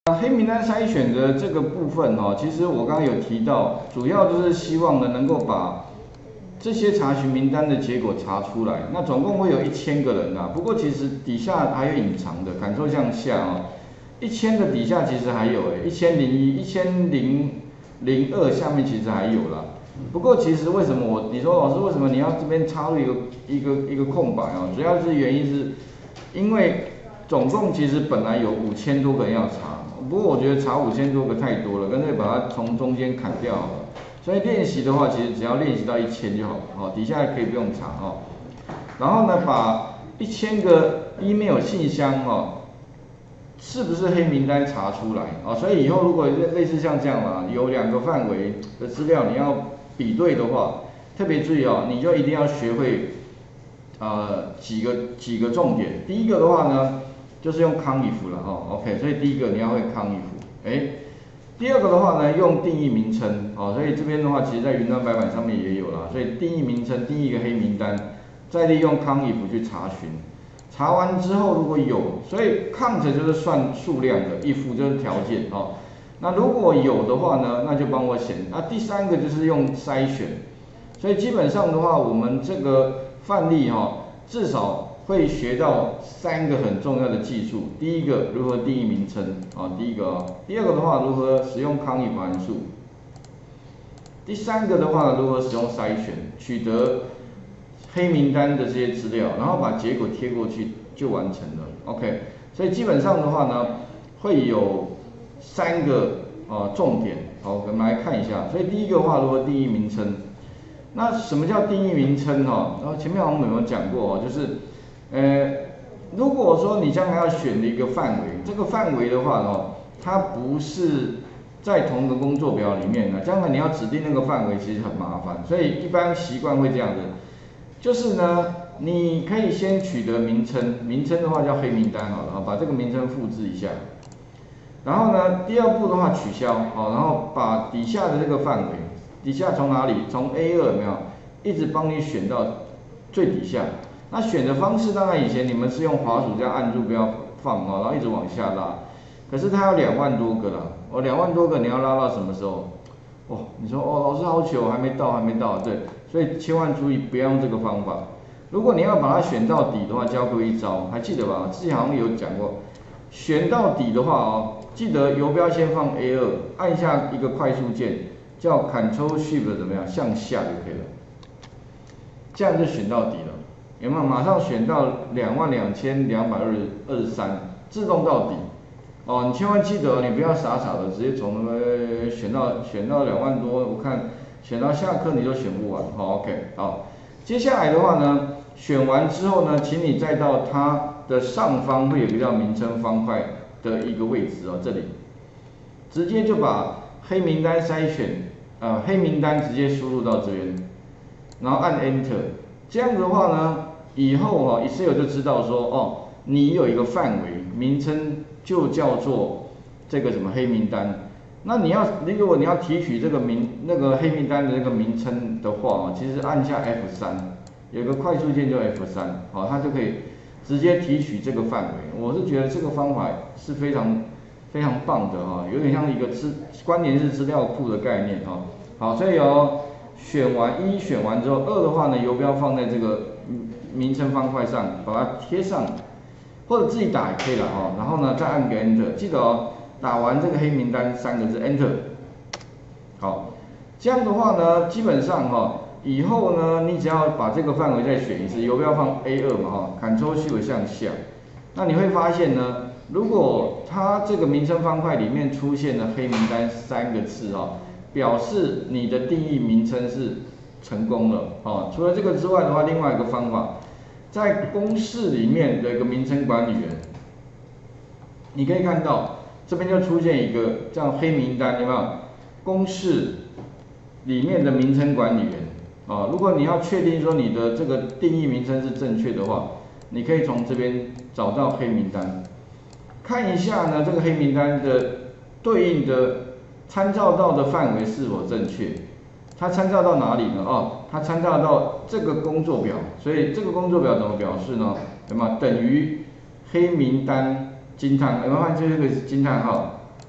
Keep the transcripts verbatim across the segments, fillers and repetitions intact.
那黑名单筛选的这个部分哦，其实我刚刚有提到，主要就是希望呢能够把这些查询名单的结果查出来。那总共会有一千个人啊，不过其实底下还有隐藏的，Ctrl向下哦，一千的底下其实还有诶，一千零一、一千零零二下面其实还有啦。不过其实为什么我你说老师为什么你要这边插入一个一个一个空白哦？主要是原因是因为总共其实本来有五千多个人要查。不过我觉得查五千多个太多了，干脆把它从中间砍掉好了。所以练习的话，其实只要练习到一千就好，哦，底下可以不用查哦。然后呢，把一千个 email 信箱哦，是不是黑名单查出来啊？所以以后如果类似像这样嘛，有两个范围的资料你要比对的话，特别注意哦，你就一定要学会呃几个几个重点。第一个的话呢，就是用康if了哦 ，OK， 所以第一个你要会康if，哎，第二个的话呢，用定义名称哦，所以这边的话，其实在云端白板上面也有啦，所以定义名称定义一个黑名单，再利用康if去查询，查完之后如果有，所以 count 就是算数量的 ，if 就是条件哦，那如果有的话呢，那就帮我选。那第三个就是用筛选，所以基本上的话，我们这个范例哈、哦，至少会学到三个很重要的技术。第一个，如何定义名称啊，第一个啊。第二个的话，如何使用康if函数。第三个的话，如何使用筛选，取得黑名单的这些资料，然后把结果贴过去就完成了。OK， 所以基本上的话呢，会有三个啊重点。好，我们来看一下。所以第一个的话，如何定义名称？那什么叫定义名称哈？然后前面我们有没有讲过哦？就是，呃，如果说你将来要选的一个范围，这个范围的话哦，它不是在同一个工作表里面的，将来你要指定那个范围其实很麻烦，所以一般习惯会这样子，就是呢，你可以先取得名称，名称的话叫黑名单好了，把这个名称复制一下，然后呢，第二步的话取消，好，然后把底下的这个范围。底下从哪里？从 A 二 有没有？一直帮你选到最底下。那选的方式，当然以前你们是用滑鼠这样按住不要放哦，然后一直往下拉。可是它有两万多个啦，哦，两万多个你要拉到什么时候？哦，你说哦，老师好久还没到，还没到，对，所以千万注意不要用这个方法。如果你要把它选到底的话，教各位一招，还记得吧？之前好像有讲过，选到底的话哦，记得游标先放 A 二，按下一个快速键。叫 Ctrl Shift 怎么样？向下就可以了，这样就选到底了。有没有？马上选到两万两千两百二十二十三，自动到底。哦，你千万记得，你不要傻傻的直接从那个选到选到两万多，我看选到下课你就选不完。好 ，OK， 好。接下来的话呢，选完之后呢，请你再到它的上方会有一个叫名称方块的一个位置哦，这里直接就把黑名单筛选。呃，黑名单直接输入到这边，然后按 Enter， 这样的话呢，以后哈、哦、Excel 就知道说，哦，你有一个范围，名称就叫做这个什么黑名单。那你要，如果你要提取这个名那个黑名单的那个名称的话，其实按下 F 三， 有个快速键就 F 三， 好，它就可以直接提取这个范围。我是觉得这个方法是非常。非常棒的哈，有点像一个资关联式资料库的概念哈。好，所以哦，选完一选完之后，二的话呢，游标放在这个名称方块上，把它贴上，或者自己打也可以了哦。然后呢，再按个 Enter， 记得哦，打完这个黑名单三个字 Enter。好，这样的话呢，基本上哈，以后呢，你只要把这个范围再选一次，游标放 A 二 嘛哈 ，Ctrl Shift 向下，那你会发现呢。如果它这个名称方块里面出现了黑名单三个字哦，表示你的定义名称是成功了哦。除了这个之外的话，另外一个方法，在公式里面的一个名称管理员，你可以看到这边就出现一个这样黑名单，有没有？公式里面的名称管理员啊，如果你要确定说你的这个定义名称是正确的话，你可以从这边找到黑名单。看一下呢，这个黑名单的对应的参照到的范围是否正确？它参照到哪里呢？哦，它参照到这个工作表，所以这个工作表怎么表示呢？有没有等于黑名单惊叹？有没有看这个惊叹号？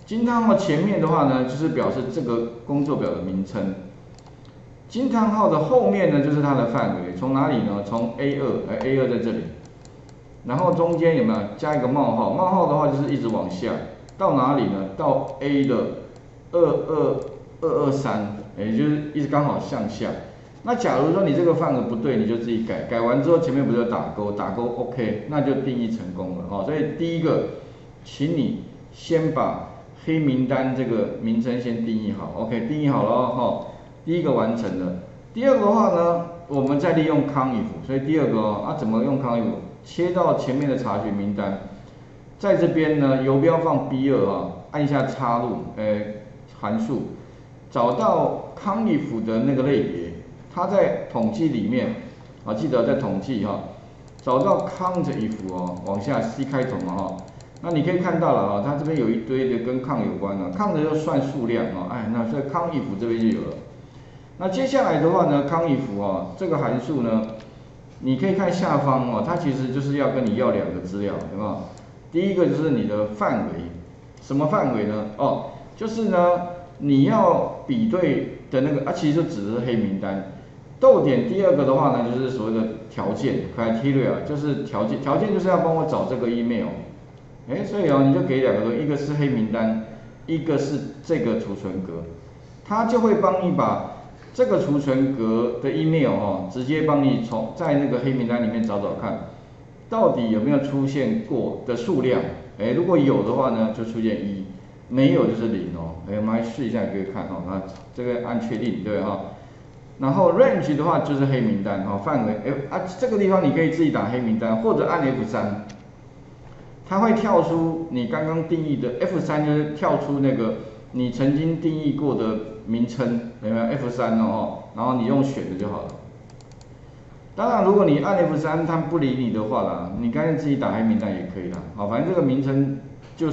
惊叹号前面的话呢，就是表示这个工作表的名称。惊叹号的后面呢，就是它的范围，从哪里呢？从 A 二，哎 A 二在这里，然后中间有没有加一个冒号？冒号的话就是一直往下，到哪里呢？到 A 的二二二二三，也就是一直刚好向下。那假如说你这个范围不对，你就自己改，改完之后前面不就打勾，打勾 OK， 那就定义成功了哈。所以第一个，请你先把黑名单这个名称先定义好 ，OK， 定义好了哈。第一个完成了。第二个的话呢，我们再利用 CONIF， 所以第二个哦，啊怎么用 CONIF？ 切到前面的查询名单，在这边呢，游标放 B 二 啊，按下插入，呃，函数，找到 CONIF 的那个类别。它在统计里面啊，记得在统计哈，找到 COUNTIF 哦，往下 C 开头嘛哈，那你可以看到了啊，它这边有一堆的跟 count 有关的 ，count 就算数量哦，哎，那所以 COUNTIF 这边就有了。那接下来的话呢 ，COUNTIF 哦，这个函数呢，你可以看下方哦，它其实就是要跟你要两个资料，有没有？第一个就是你的范围，什么范围呢？哦，就是呢，你要比对的那个啊，其实就指的是黑名单。逗点第二个的话呢，就是所谓的条件 criteria， 就是条件，条件就是要帮我找这个 email， 哎，所以哦，你就给两个东西，一个是黑名单，一个是这个储存格，它就会帮你把这个储存格的 email 哦，直接帮你从在那个黑名单里面找找看，到底有没有出现过的数量，哎，如果有的话呢，就出现一，没有就是零哦，哎，我们来试一下，可以看哦，那这个按确定，对哈。然后 range 的话就是黑名单哈，范围 F 啊这个地方你可以自己打黑名单，或者按 F 三， 它会跳出你刚刚定义的 F 三， 就是跳出那个你曾经定义过的名称，有没有 F 三 哦？然后你用选的就好了。当然，如果你按 F 三， 它不理你的话啦，你干脆自己打黑名单也可以啦。好，反正这个名称就是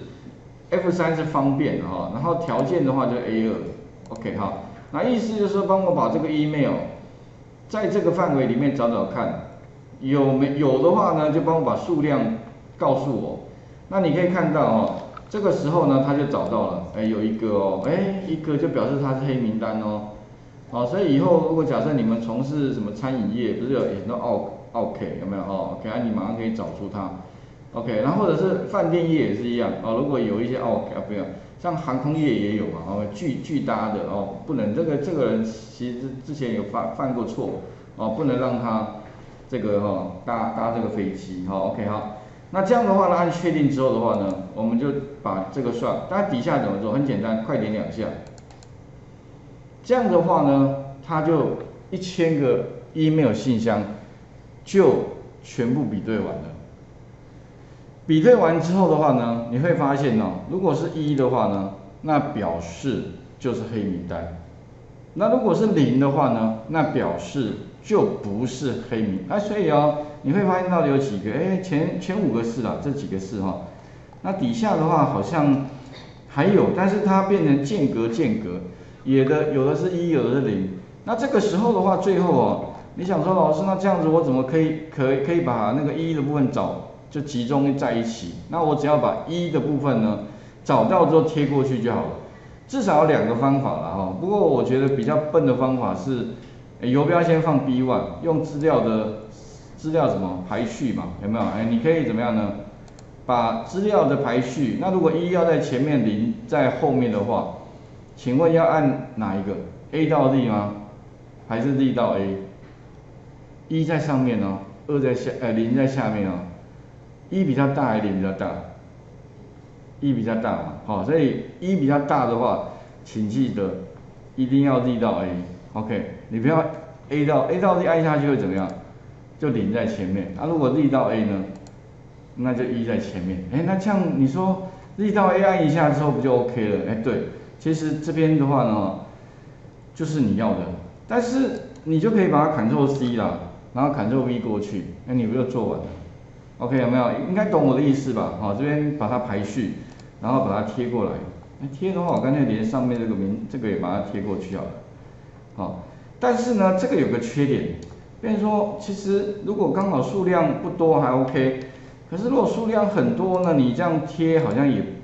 F 三 是方便的哈，然后条件的话就是 A 二 ，OK 哈。那意思就是说，帮我把这个 email 在这个范围里面找找看，有没有的话呢，就帮我把数量告诉我。那你可以看到哦，这个时候呢，他就找到了，哎，有一个哦，哎，一个就表示它是黑名单哦。好，所以以后如果假设你们从事什么餐饮业，不是有很多奥奥 K 有没有哦 ？OK， 啊，你马上可以找出它。OK， 然后或者是饭店业也是一样哦，如果有一些奥 K 啊，不要。像航空业也有嘛，哦，巨巨搭的哦，不能这个这个人其实之前有犯犯过错哦，不能让他这个哈、哦、搭搭这个飞机，好、哦、，OK 好，那这样的话呢，按确定之后的话呢，我们就把这个算，大家底下怎么做？很简单，快点两下，这样的话呢，它就一千个 email 信箱就全部比对完了。比对完之后的话呢，你会发现哦，如果是一的话呢，那表示就是黑名单；那如果是零的话呢，那表示就不是黑名。哎、啊，所以哦，你会发现到底有几个？哎，前前五个是啦，这几个是哈、哦。那底下的话好像还有，但是它变成间隔间隔，有的有的是一，有的是零。那这个时候的话，最后哦，你想说老师，那这样子我怎么可以可以可以把那个一的部分找？就集中在一起，那我只要把一的部分呢找到之后贴过去就好了。至少有两个方法啦哈。不过我觉得比较笨的方法是，游标先放 B 一， 用资料的资料什么排序嘛，有没有？哎，你可以怎么样呢？把资料的排序，那如果一要在前面，零在后面的话，请问要按哪一个 ？A 到 Z 吗？还是 Z 到 A？ 一在上面哦，二在下，呃，零在下面哦。一比较大还是零比较大？一比较大嘛，好，所以一比较大的话，请记得一定要 Z 到 A，OK， 你不要 A 到 A 到 Z 按下去会怎么样？就零在前面。那、啊、如果 Z 到 A 呢？那就一在前面。哎，那这样你说 Z 到 A 按一下之后不就 OK 了？哎，对，其实这边的话呢，就是你要的，但是你就可以把它 Ctrl C 啦，然后 Ctrl V 过去，那你不就做完了？ OK 有没有？应该懂我的意思吧？好，这边把它排序，然后把它贴过来。贴的话，我干脆连上面这个名，这个也把它贴过去好了。好，但是呢，这个有个缺点，变成说，其实如果刚好数量不多还 OK， 可是如果数量很多呢，你这样贴好像也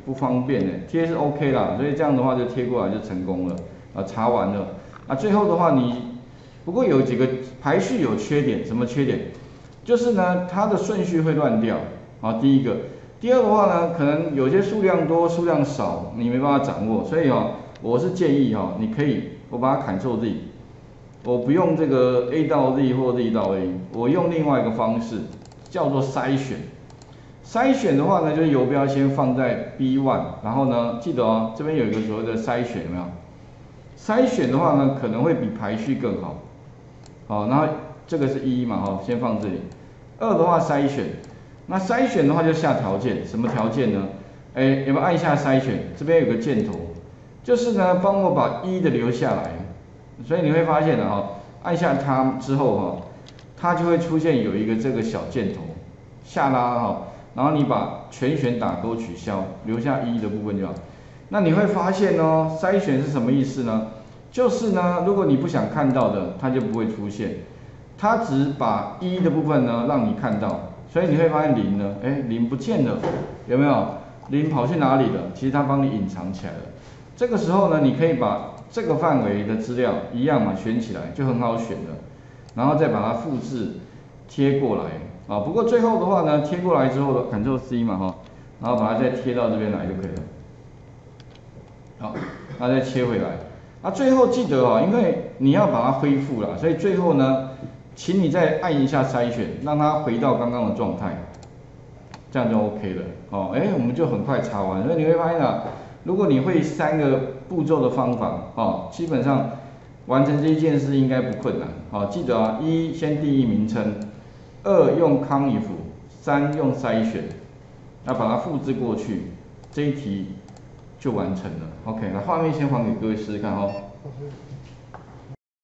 不方便的，贴是 OK 啦，所以这样的话就贴过来就成功了，啊，查完了，啊，最后的话你，不过有几个排序有缺点，什么缺点？就是呢，它的顺序会乱掉，啊，第一个，第二的话呢，可能有些数量多，数量少，你没办法掌握，所以哦，我是建议哈，你可以，我把它 Ctrl Z， 我不用这个 A 到 Z 或 Z 到 A， 我用另外一个方式，叫做筛选。筛选的话呢，就是游标先放在 B 一， 然后呢，记得哦，这边有一个所谓的筛选，有没有？筛选的话呢，可能会比排序更好。好，然后这个是一嘛，哈，先放这里。二的话筛选，那筛选的话就下条件，什么条件呢？哎，有没有按下筛选？这边有个箭头，就是呢，帮我把一的留下来。所以你会发现的哈，按下它之后哈，它就会出现有一个这个小箭头，下拉哈。然后你把全选打勾取消，留下一的部分就好。那你会发现哦，筛选是什么意思呢？就是呢，如果你不想看到的，它就不会出现。它只把一的部分呢让你看到，所以你会发现零呢，哎，零不见了，有没有？零跑去哪里了？其实它帮你隐藏起来了。这个时候呢，你可以把这个范围的资料一样嘛选起来，就很好选了。然后再把它复制贴过来。啊，不过最后的话呢，贴过来之后的 Ctrl C 嘛哈，然后把它再贴到这边来就可以了。好，那再切回来。那最后记得哦，因为你要把它恢复了，所以最后呢，请你再按一下筛选，让它回到刚刚的状态，这样就 OK 了。哦，哎，我们就很快查完。所以你会发现啊，如果你会三个步骤的方法，哦，基本上完成这一件事应该不困难。好，记得啊，一先定义名称。二用 conif， 三用筛选，那把它复制过去，这一题就完成了。OK， 那画面先还给各位试试看哦。